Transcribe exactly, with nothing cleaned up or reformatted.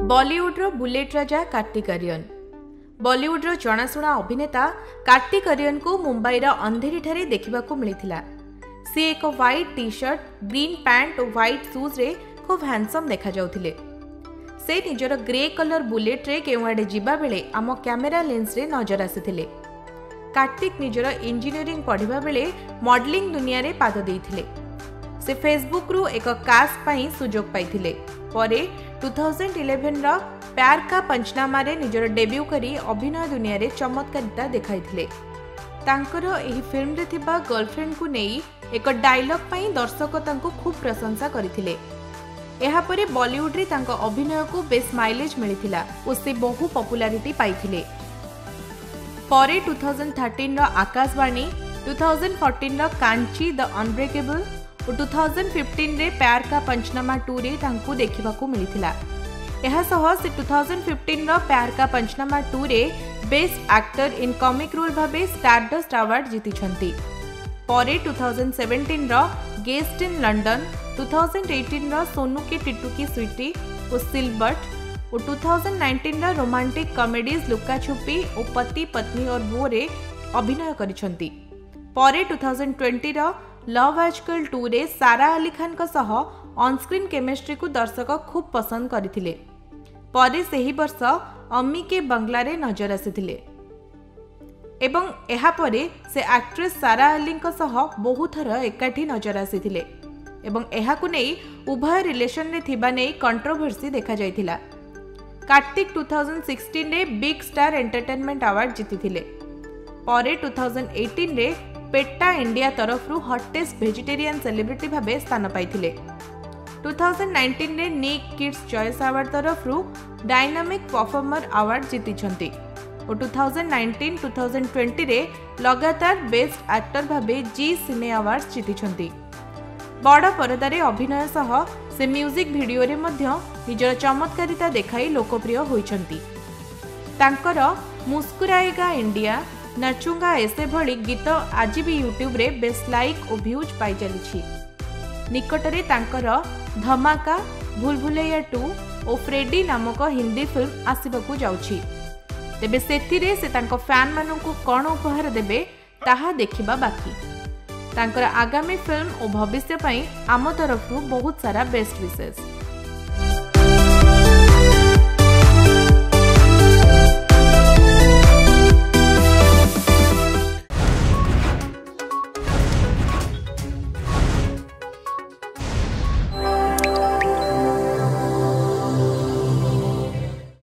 Bollywood bullet Raja Kartik Aaryan. Bollywood जनाशुना अभिनेता कार्तिक आर्यन को मुंबईर अंधेरी ठारे देखा मिलता। सी एक white T shirt, green pant और व्हाइट शूज रे खूब हैंडसम देखा जाउथिले। से निजर ग्रे कलर बुलेट रे केउआडे जिबा बेले आम कैमेरा लेंस रे नजर आसीथिले। कार्तिक निजर इंजीनियरिंग पढ़िबा बेले मॉडलिंग दुनिया रे पाद देइथिले। से फेसबुक रु एक कास्ट पई सुजोग पाइथिले। परे दो हज़ार ग्यारह रा प्यार का पंचनामा रे निजर डेब्यू करी अभिनय दुनिया रे चमत्कारिता देखाइथिले। तांकर एही फिल्म रे थिबा गर्लफ्रेंड को नेई एक डायलॉग पई दर्शक तांको खूब प्रशंसा करथिले। एहा परे बॉलीवुड रे तांको अभिनय को बेस माइलेज मिलिथिला और से बहु पॉपुलैरिटी पाइथिले। परे दो हज़ार तेरह रा आकाशवाणी, दो हज़ार चौदह रा कांची द अनब्रेकेबल और दो हज़ार पंद्रह रे प्यार का पंचनामा टू रे तांको देखिबाकू मिलिथिला। एहा सह से दो हज़ार पंद्रह रा प्यार का पंचनामा टू रे best actor in comic role भाबे स्टारडस्ट अवार्ड जीतिछंती। परे दो हज़ार सत्रह रा गेस्ट इन लंडन, दो हज़ार अठारह रा सोनू के टिट्टू की स्वीटी और सिलबर्ट और दो हज़ार उन्नीस रा रोमांटिक कॉमेडीज लुका छुपी और पति पत्नी और वो रे अभिनय करिछंती। परे दो हज़ार बीस रा लव आजकल टू रे सारा अली खान का सह ऑनस्क्रीन केमिस्ट्री को दर्शक खूब पसंद करथिले। परे सेही वर्ष अम्मी के बंगला रे नजर आसीथिले एवं एहा परे से एक्ट्रेस सारा अली का सह बहु थर एकाठी नजर आसीथिले एवं एहा को नै उभय रिलेशन रे थिबा नै कंट्रोवर्सी देखा जायथिला। कार्तिक दो हज़ार सोलह रे बिग स्टार एंटरटेनमेंट अवार्ड जीतिथिले। परे दो हज़ार अठारह रे पेट्टा इंडिया तरफ रु हॉटेस्ट वेजिटेरियन सेलिब्रिटी भाबे स्थान पाइथिले। दो हज़ार उन्नीस रे निक किड्स चॉइस अवार्ड तरफ रु डायनामिक परफॉर्मर अवार्ड जीतिछंती और दो हज़ार उन्नीस दो हज़ार बीस रे लगातार बेस्ट एक्टर भाबे जी सिने अवार्ड जीतिछंती। बड़ परदारे अभिनय सह से म्यूजिक वीडियो रे मध्य निजर चमत्कारिता देखाई लोकप्रिय होइछंती। तांकर मुस्कुराएगा इंडिया, नचूंगा ऐसे भली गीत आज भी यूट्यूब रे बेस्ट लाइक और व्यूज पाई चली। निकटरे तांकर धमाका, भूल भुलैया टू और फ्रेडी नामक हिंदी फिल्म आसिबाकू जाउछि। तेबे सेथिरे से तांको फैन माननकू कोन उपहार देबे ताहा देखिबा बाकी। तांकर आगामी फिल्म और भविष्य पई आम तरफरु बहुत सारा बेस्ट विशेष।